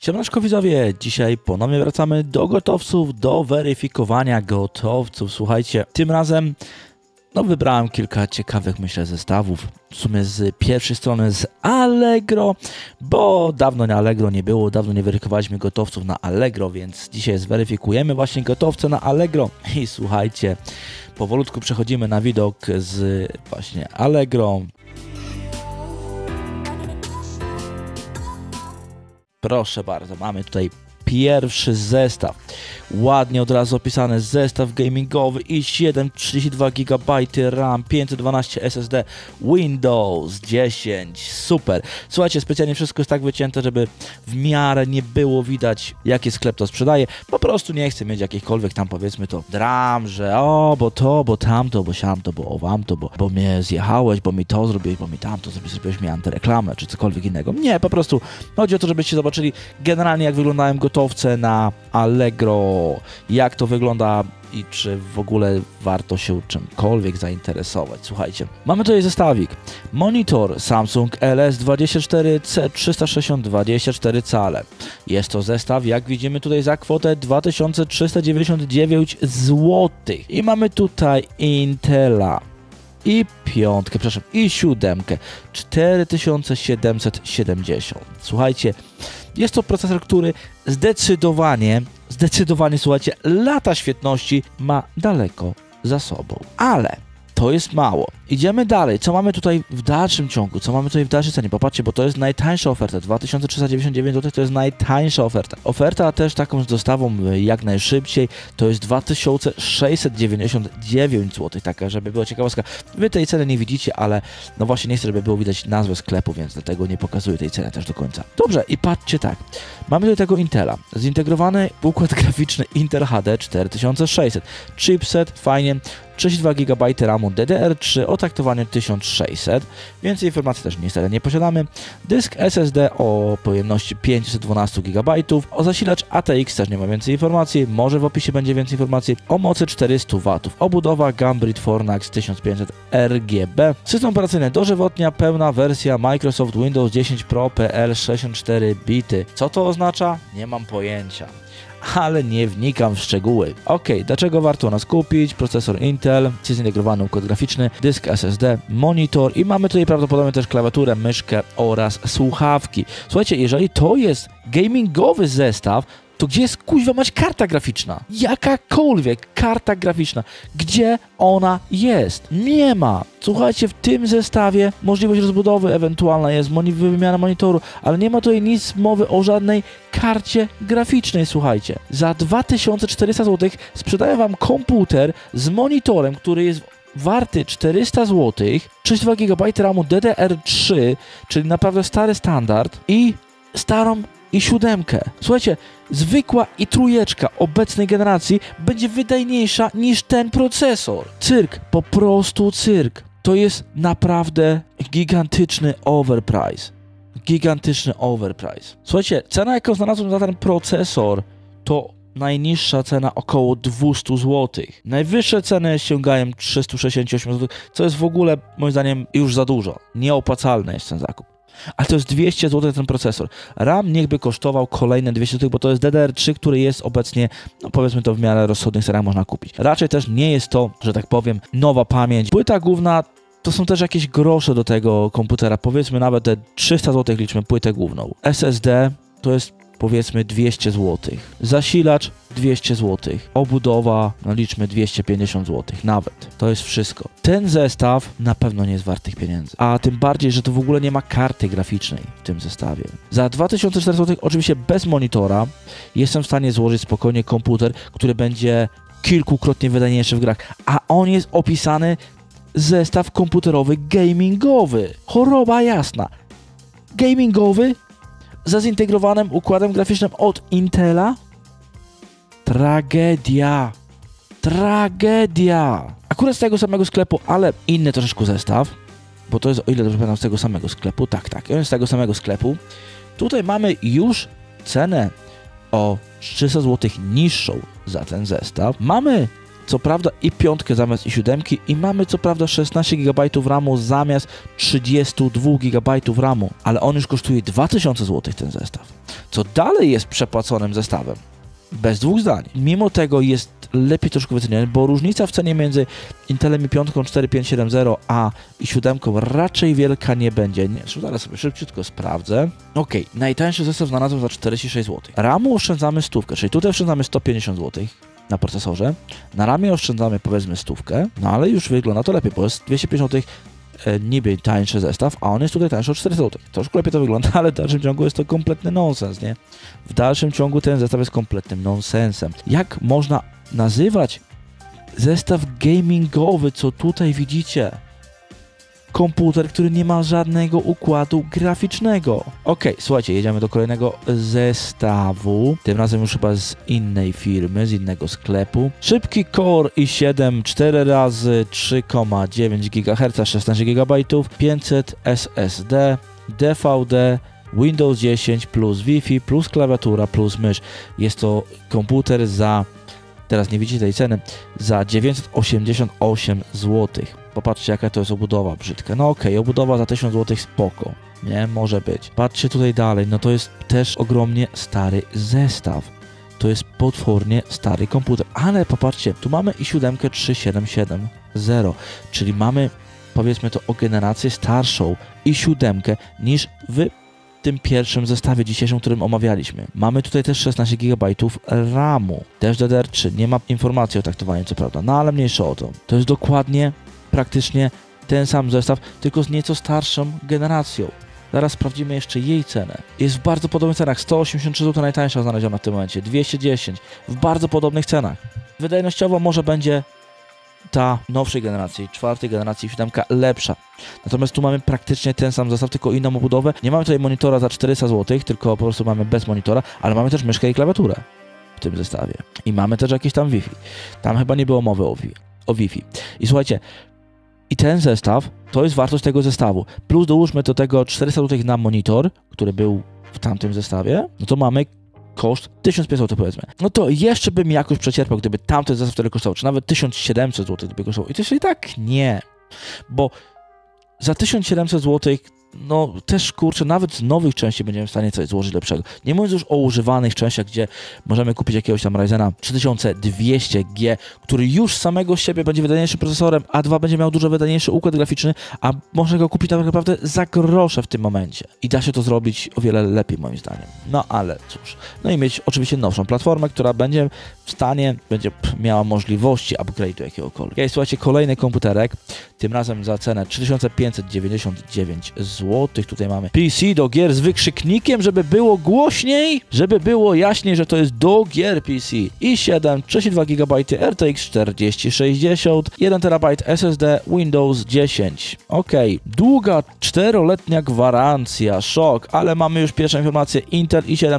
Siemaneczko widzowie, dzisiaj ponownie wracamy do gotowców, do weryfikowania gotowców. Słuchajcie, tym razem wybrałem kilka ciekawych, myślę, zestawów. W sumie z pierwszej strony z Allegro, bo dawno na Allegro nie było, dawno nie weryfikowaliśmy gotowców na Allegro, więc dzisiaj zweryfikujemy właśnie gotowce na Allegro. I słuchajcie, powolutku przechodzimy na widok z właśnie Allegro. Proszę bardzo, mamy tutaj pierwszy zestaw. Ładnie od razu opisany zestaw gamingowy i7, 32 GB RAM, 512 SSD, Windows 10, super. Słuchajcie, specjalnie wszystko jest tak wycięte, żeby w miarę nie było widać, jaki sklep to sprzedaje. Po prostu nie chcę mieć jakichkolwiek tam, powiedzmy to, dram, że o, bo to, bo tamto, bo siamto, bo o wamto, bo mnie zjechałeś, bo mi to zrobiłeś, bo mi tamto zrobiłeś mi antyreklamę, czy cokolwiek innego. Nie, po prostu chodzi o to, żebyście zobaczyli generalnie, jak wyglądają gotowce na Allegro, jak to wygląda i czy w ogóle warto się czymkolwiek zainteresować. Słuchajcie, mamy tutaj zestawik. Monitor Samsung LS24C360 24 cale. Jest to zestaw, jak widzimy tutaj, za kwotę 2399 zł. I mamy tutaj Intela. I piątkę, przepraszam, i siódemkę, 4770. Słuchajcie, jest to procesor, który zdecydowanie, słuchajcie, lata świetności ma daleko za sobą. Ale to jest mało. Idziemy dalej. Co mamy tutaj w dalszym ciągu? Co mamy tutaj w dalszej cenie? Popatrzcie, bo to jest najtańsza oferta. 2399 zł to jest najtańsza oferta. Oferta też taką z dostawą jak najszybciej to jest 2699 zł. Taka, żeby była ciekawostka. Wy tej ceny nie widzicie, ale no właśnie nie chcę, żeby było widać nazwę sklepu, więc dlatego nie pokazuję tej ceny też do końca. Dobrze, i patrzcie tak. Mamy tutaj tego Intela. Zintegrowany układ graficzny Intel HD 4600. Chipset, fajnie. 32 GB RAMu DDR3 o taktowaniu 1600. Więcej informacji też niestety nie posiadamy. Dysk SSD o pojemności 512 GB. O zasilacz ATX też nie ma więcej informacji. Może w opisie będzie więcej informacji. O mocy 400 W. Obudowa Gambit Fornax 1500 RGB. System operacyjny dożywotnia, pełna wersja Microsoft Windows 10 Pro PL 64 bity. Co to oznacza? Nie mam pojęcia. Ale nie wnikam w szczegóły. Ok, dlaczego warto nas kupić? Procesor Intel, zintegrowany układ graficzny, dysk SSD, monitor i mamy tutaj prawdopodobnie też klawiaturę, myszkę oraz słuchawki. Słuchajcie, jeżeli to jest gamingowy zestaw, to gdzie jest kuźwa mać karta graficzna? Jakakolwiek karta graficzna. Gdzie ona jest? Nie ma. Słuchajcie, w tym zestawie możliwość rozbudowy ewentualna jest, wymiana monitoru, ale nie ma tutaj nic mowy o żadnej karcie graficznej, słuchajcie. Za 2400 zł sprzedaję wam komputer z monitorem, który jest warty 400 zł, 32 GB RAMu DDR3, czyli naprawdę stary standard i starą i siódemkę. Słuchajcie, zwykła i trójeczka obecnej generacji będzie wydajniejsza niż ten procesor. Cyrk, po prostu cyrk. To jest naprawdę gigantyczny overprice. Gigantyczny overprice. Słuchajcie, cena, jaką znalazłem za ten procesor, to najniższa cena około 200 zł. Najwyższe ceny sięgają 368 zł, co jest w ogóle, moim zdaniem, już za dużo. Nieopłacalny jest ten zakup. Ale to jest 200 zł ten procesor. RAM niechby kosztował kolejne 200 zł, bo to jest DDR3, który jest obecnie, no powiedzmy to w miarę rozsądnych cenach można kupić. Raczej też nie jest to, że tak powiem, nowa pamięć. Płyta główna to są też jakieś grosze do tego komputera. Powiedzmy nawet te 300 zł liczmy płytę główną. SSD to jest powiedzmy 200 zł. Zasilacz 200 zł. Obudowa, no liczmy 250 zł. Nawet. To jest wszystko. Ten zestaw na pewno nie jest wart tych pieniędzy. A tym bardziej, że to w ogóle nie ma karty graficznej w tym zestawie. Za 2400 zł, oczywiście bez monitora, jestem w stanie złożyć spokojnie komputer, który będzie kilkukrotnie wydajniejszy w grach. A on jest opisany zestaw komputerowy gamingowy. Choroba jasna. Gamingowy za zintegrowanym układem graficznym od Intela? Tragedia. Tragedia. Akurat z tego samego sklepu, ale inny troszeczkę zestaw, bo to jest, o ile dobrze pamiętam, z tego samego sklepu. Tak, on jest z tego samego sklepu. Tutaj mamy już cenę o 300 zł niższą za ten zestaw. Mamy co prawda i 5 zamiast i 7 i mamy co prawda 16 GB RAMu zamiast 32 GB RAMu, ale on już kosztuje 2000 zł ten zestaw, co dalej jest przepłaconym zestawem. Bez dwóch zdań. Mimo tego jest lepiej troszkę wyceniony, bo różnica w cenie między Intelem i 5 4570 a i 7 raczej wielka nie będzie. Nie, zaraz sobie szybciutko sprawdzę. Ok, najtańszy zestaw znalazłem za 46 zł. RAMu oszczędzamy 100, czyli tutaj oszczędzamy 150 zł na procesorze. Na RAMie oszczędzamy powiedzmy 100, no ale już wygląda to lepiej, bo jest 250 zł niby tańszy zestaw, a on jest tutaj tańszy o 400 zł. Troszkę lepiej to wygląda, ale w dalszym ciągu jest to kompletny nonsens, nie? W dalszym ciągu ten zestaw jest kompletnym nonsensem. Jak można nazywać zestaw gamingowy, co tutaj widzicie? Komputer, który nie ma żadnego układu graficznego. Ok, słuchajcie, jedziemy do kolejnego zestawu. Tym razem już chyba z innej firmy, z innego sklepu. Szybki Core i7 4 razy 3,9 GHz, 16 GB, 500 SSD, DVD, Windows 10 plus Wi-Fi, plus klawiatura, plus mysz. Jest to komputer za, teraz nie widzicie tej ceny, za 988 zł. Popatrzcie, jaka to jest obudowa brzydka. No okej, obudowa za 1000 zł spoko, nie? Może być. Patrzcie tutaj dalej, no to jest też ogromnie stary zestaw. To jest potwornie stary komputer, ale popatrzcie, tu mamy i7 3770, czyli mamy, powiedzmy to, o generację starszą i7 niż w tym pierwszym zestawie dzisiejszym, którym omawialiśmy. Mamy tutaj też 16 GB RAMu, też DDR3, nie ma informacji o taktowaniu, co prawda, no ale mniejsza o to. To jest dokładnie, praktycznie ten sam zestaw, tylko z nieco starszą generacją. Zaraz sprawdzimy jeszcze jej cenę. Jest w bardzo podobnych cenach, 183 zł najtańsza znaleziona w tym momencie, 210 w bardzo podobnych cenach. Wydajnościowo może będzie ta nowszej generacji, 4. generacji 7 lepsza. Natomiast tu mamy praktycznie ten sam zestaw, tylko inną obudowę. Nie mamy tutaj monitora za 400 zł, tylko po prostu mamy bez monitora, ale mamy też myszkę i klawiaturę w tym zestawie. I mamy też jakieś tam Wi-Fi. Tam chyba nie było mowy o Wi-Fi. I słuchajcie, i ten zestaw to jest wartość tego zestawu. Plus dołóżmy do tego 400 zł na monitor, który był w tamtym zestawie, no to mamy koszt 1500 zł powiedzmy. No to jeszcze bym jakoś przecierpiał, gdyby tamten zestaw tyle kosztował, czy nawet 1700 zł gdyby kosztował. I to jeszcze i tak nie, bo za 1700 zł no też kurczę, nawet z nowych części będziemy w stanie coś złożyć lepszego. Nie mówiąc już o używanych częściach, gdzie możemy kupić jakiegoś tam Ryzena 3200G, który już z samego siebie będzie wydajniejszym procesorem, a 2 będzie miał dużo wydajniejszy układ graficzny, a można go kupić tak naprawdę za grosze w tym momencie. I da się to zrobić o wiele lepiej moim zdaniem. No ale cóż, no i mieć oczywiście nowszą platformę, która będzie w stanie, będzie miała możliwości upgrade'u jakiegokolwiek. Okay, słuchajcie, kolejny komputerek, tym razem za cenę 3599 zł. Tutaj mamy PC do gier z wykrzyknikiem, żeby było głośniej, żeby było jaśniej, że to jest do gier PC. i7, 32 GB RTX 4060, 1 TB SSD, Windows 10. Ok, długa 4-letnia gwarancja, szok, ale mamy już pierwsze informacje, Intel i7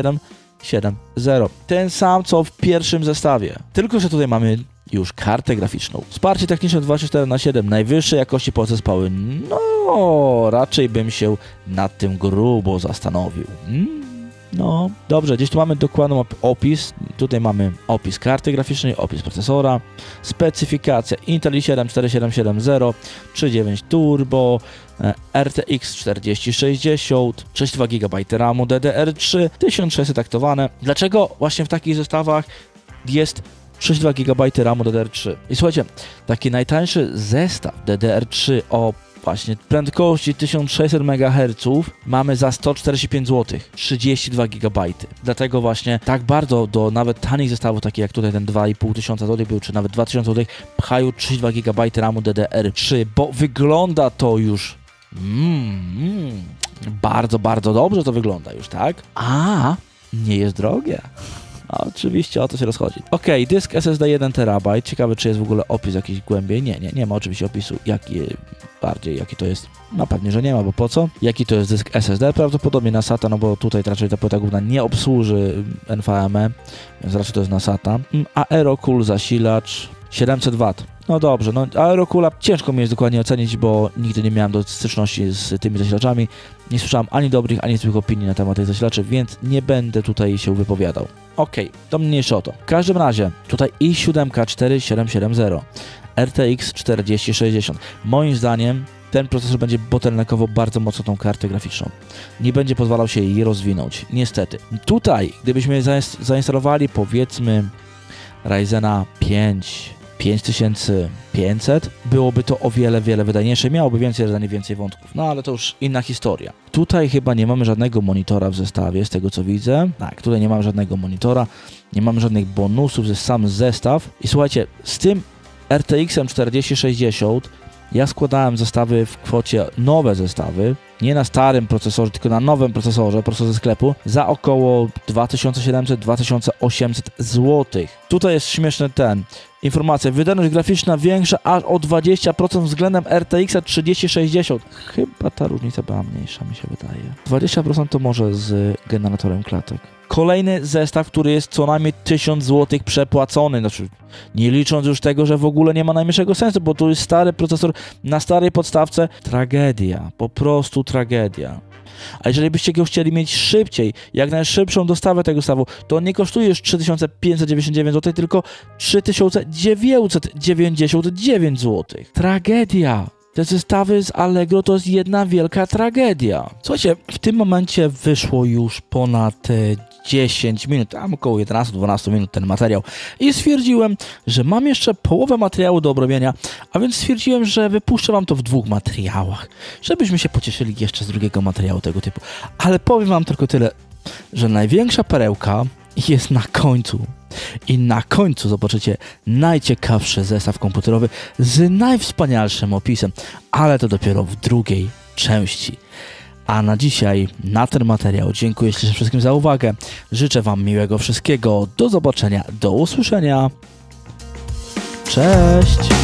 4770. Ten sam co w pierwszym zestawie, tylko że tutaj mamy już kartę graficzną. Wsparcie techniczne 24/7, najwyższej jakości podzespoły. No, raczej bym się nad tym grubo zastanowił. No, dobrze, gdzieś tu mamy dokładny opis. Tutaj mamy opis karty graficznej, opis procesora, specyfikacja Intel i7 4770, 3.9 Turbo, RTX 4060, 32 GB RAMu, DDR3, 1600 taktowane. Dlaczego właśnie w takich zestawach jest 32 GB RAMu DDR3? I słuchajcie, taki najtańszy zestaw DDR3 o właśnie prędkości 1600 MHz mamy za 145 zł, 32 GB. Dlatego właśnie tak bardzo do nawet tanich zestawów, takich jak tutaj ten 2500 zł był, czy nawet 2000 zł, pchają 32 GB RAMu DDR3, bo wygląda to już bardzo, bardzo dobrze to wygląda już, tak? A nie jest drogie. Oczywiście o to się rozchodzi. Ok, dysk SSD 1 TB. Ciekawe, czy jest w ogóle opis jakiś głębiej. Nie ma oczywiście opisu, jaki to jest. No pewnie, że nie ma, bo po co? Jaki to jest dysk SSD? Prawdopodobnie na SATA, no bo tutaj raczej ta płyta główna nie obsłuży NVMe, więc raczej to jest na SATA. Aerocool zasilacz. 700 W. No dobrze, no Aerocoola ciężko mi jest dokładnie ocenić, bo nigdy nie miałem do styczności z tymi zasilaczami. Nie słyszałem ani dobrych, ani złych opinii na temat tych zasilaczy, więc nie będę tutaj się wypowiadał. Okej, to mniejsze o to. W każdym razie, tutaj i7 4770, RTX 4060. Moim zdaniem ten procesor będzie bottleneckował bardzo mocno tą kartę graficzną. Nie będzie pozwalał się jej rozwinąć, niestety. Tutaj, gdybyśmy zainstalowali, powiedzmy, Ryzena 5500, byłoby to o wiele wydajniejsze, miałoby więcej rdzeni, więcej wątków, no ale to już inna historia. Tutaj chyba nie mamy żadnego monitora w zestawie, z tego co widzę. Tak, tutaj nie mamy żadnego monitora, nie mamy żadnych bonusów, to jest sam zestaw. I słuchajcie, z tym RTX-em 4060 ja składałem zestawy w kwocie, nowe zestawy, nie na starym procesorze, tylko na nowym procesorze, prosto ze sklepu, za około 2700-2800 zł. Tutaj jest śmieszny informacja, wydajność graficzna większa aż o 20% względem RTX-a 3060. Chyba ta różnica była mniejsza, mi się wydaje. 20% to może z generatorem klatek. Kolejny zestaw, który jest co najmniej 1000 zł przepłacony, znaczy nie licząc już tego, że w ogóle nie ma najmniejszego sensu, bo tu jest stary procesor na starej podstawce. Tragedia, po prostu tragedia. A jeżeli byście go chcieli mieć szybciej, jak najszybszą dostawę tego zestawu, to nie kosztuje już 3599 zł, tylko 3999 zł. Tragedia! Te zestawy z Allegro to jest jedna wielka tragedia. Słuchajcie, w tym momencie wyszło już ponad 10 minut, tam około 11-12 minut ten materiał i stwierdziłem, że mam jeszcze połowę materiału do obrobienia, a więc stwierdziłem, że wypuszczę wam to w 2 materiałach, żebyśmy się pocieszyli jeszcze z drugiego materiału tego typu. Ale powiem wam tylko tyle, że największa perełka jest na końcu. I na końcu zobaczycie najciekawszy zestaw komputerowy z najwspanialszym opisem, ale to dopiero w drugiej części. A na dzisiaj, na ten materiał dziękuję ślicznie wszystkim za uwagę. Życzę wam miłego wszystkiego. Do zobaczenia, do usłyszenia. Cześć!